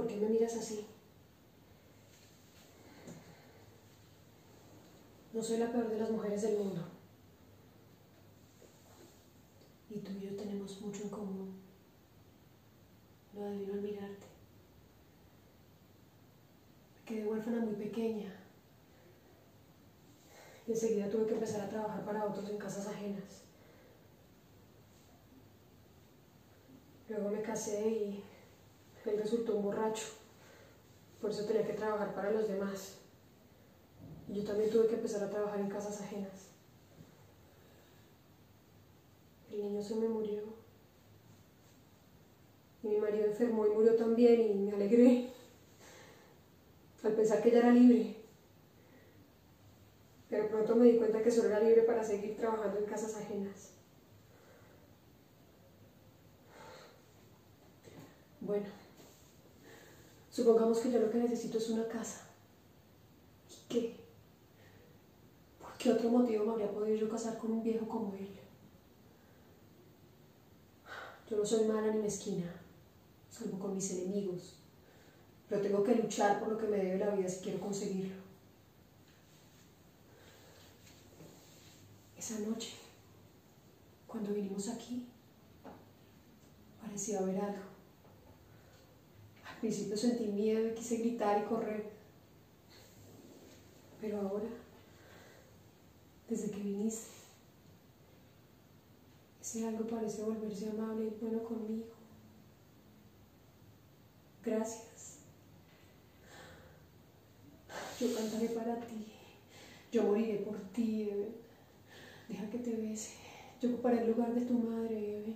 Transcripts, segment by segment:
¿Por qué me miras así? No soy la peor de las mujeres del mundo. Y tú y yo tenemos mucho en común. Lo adivino al mirarte. Me quedé huérfana muy pequeña. Y enseguida tuve que empezar a trabajar para otros en casas ajenas. Luego me casé y él resultó un borracho. Por eso tenía que trabajar para los demás. Y yo también tuve que empezar a trabajar en casas ajenas. El niño se me murió. Y mi marido enfermó y murió también y me alegré al pensar que ella era libre. Pero pronto me di cuenta que solo era libre para seguir trabajando en casas ajenas. Bueno, supongamos que yo lo que necesito es una casa. ¿Y qué? ¿Por qué otro motivo me habría podido yo casar con un viejo como él? Yo no soy mala ni mezquina, salvo con mis enemigos. Pero tengo que luchar por lo que me debe la vida si quiero conseguirlo. Esa noche, cuando vinimos aquí, parecía haber algo. Al principio sentí miedo y quise gritar y correr. Pero ahora, desde que viniste, ese algo parece volverse amable y bueno conmigo. Gracias. Yo cantaré para ti. Yo moriré por ti, Eben. Deja que te bese. Yo ocuparé el lugar de tu madre, Eben.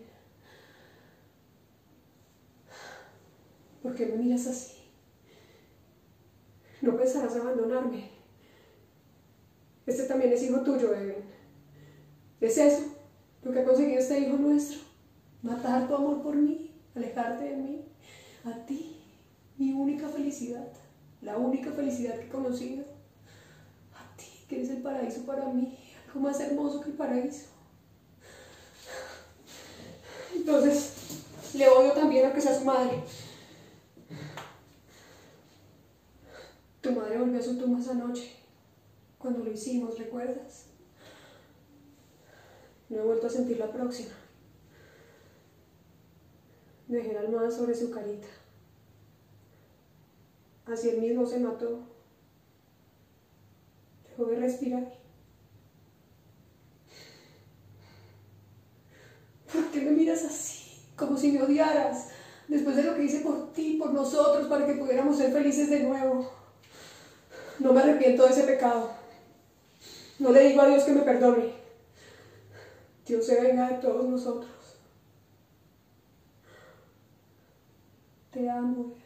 ¿Por qué me miras así? No pensarás abandonarme. Este también es hijo tuyo, Eben. ¿Es eso lo que ha conseguido este hijo nuestro? Matar tu amor por mí, alejarte de mí, a ti, mi única felicidad, la única felicidad que he conocido. A ti, que eres el paraíso para mí, algo más hermoso que el paraíso. Entonces, le odio también a que sea su madre. Tu madre volvió a su tumba esa noche, cuando lo hicimos, ¿recuerdas? No he vuelto a sentir la próxima. Dejé la almohada sobre su carita. Así él mismo se mató. Dejó de respirar. ¿Por qué me miras así? Como si me odiaras. Después de lo que hice por ti, por nosotros, para que pudiéramos ser felices de nuevo. No me arrepiento de ese pecado. No le digo a Dios que me perdone. Dios se venga de todos nosotros. Te amo.